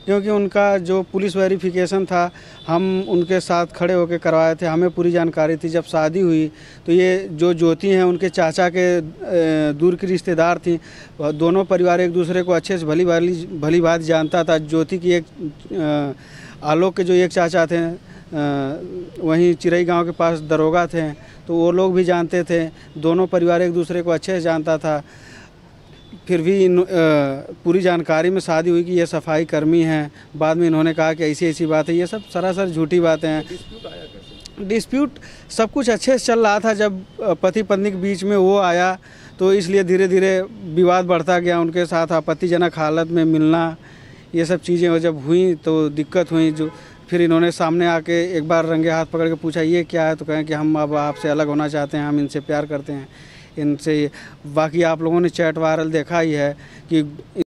क्योंकि उनका जो पुलिस वेरिफिकेशन था हम उनके साथ खड़े होकर करवाए थे, हमें पूरी जानकारी थी। जब शादी हुई तो ये जो ज्योति हैं उनके चाचा के दूर की रिश्तेदार थी। दोनों परिवार एक दूसरे को अच्छे से भली भांति जानता था। ज्योति की एक आलोक के जो एक चाचा थे वहीं चिरई गांव के पास दरोगा थे, तो वो लोग भी जानते थे। दोनों परिवार एक दूसरे को अच्छे से जानता था। फिर भी पूरी जानकारी में शादी हुई कि ये सफाई कर्मी हैं। बाद में इन्होंने कहा कि ऐसी ऐसी बात है। ये सब सरासर झूठी बातें हैं। डिस्प्यूट सब कुछ अच्छे से चल रहा था। जब पति पत्नी के बीच में वो आया तो इसलिए धीरे धीरे विवाद बढ़ता गया। उनके साथ आपत्तिजनक हालत में मिलना, ये सब चीज़ें जब हुई तो दिक्कत हुई। जो फिर इन्होंने सामने आके एक बार रंगे हाथ पकड़ के पूछा ये क्या है, तो कहें कि हम अब आपसे अलग होना चाहते हैं, हम इनसे प्यार करते हैं, इनसे। बाकी आप लोगों ने चैट वायरल देखा ही है कि